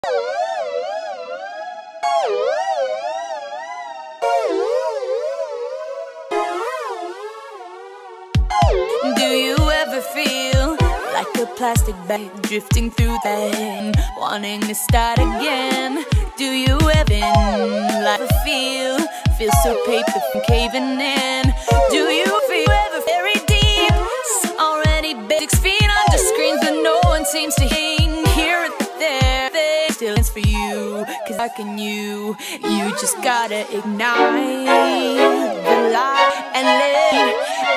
Do you ever feel like a plastic bag drifting through the air, wanting to start again? Do you ever like feel so paper from caving in? Do you ever very deep, already 6 feet under screens, but no one seems to hear it there? Still it's for you, cause how can you just gotta ignite the light and let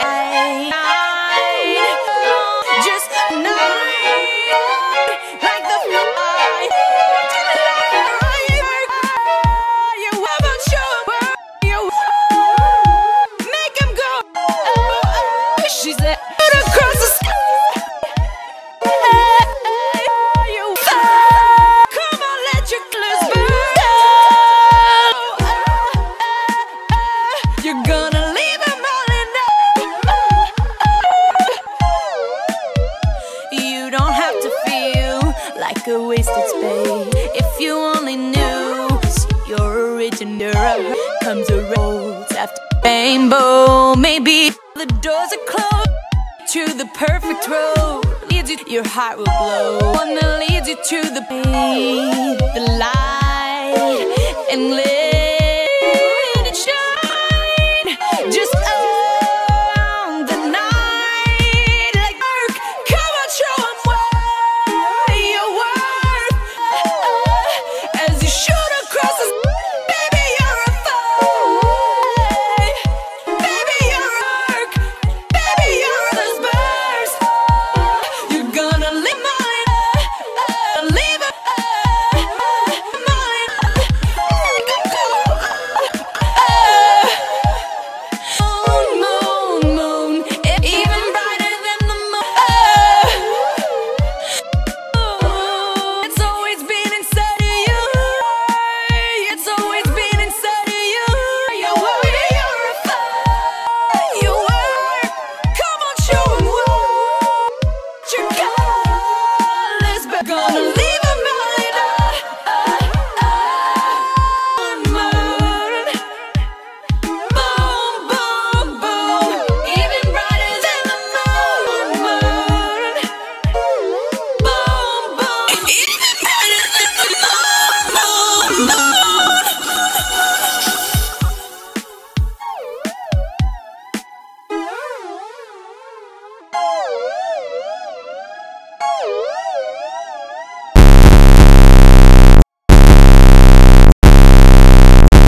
just ignite like the fire. You haven't shown you make him go. She's there across the sky. Come on, let your clothes burn. You're gonna leave him all in there. You don't have to feel like a wasted space if you only knew. See your original comes a rose after rainbow. Maybe the doors are closed to the perfect road. Leads you, your heart will glow. One that leads you to the light and live.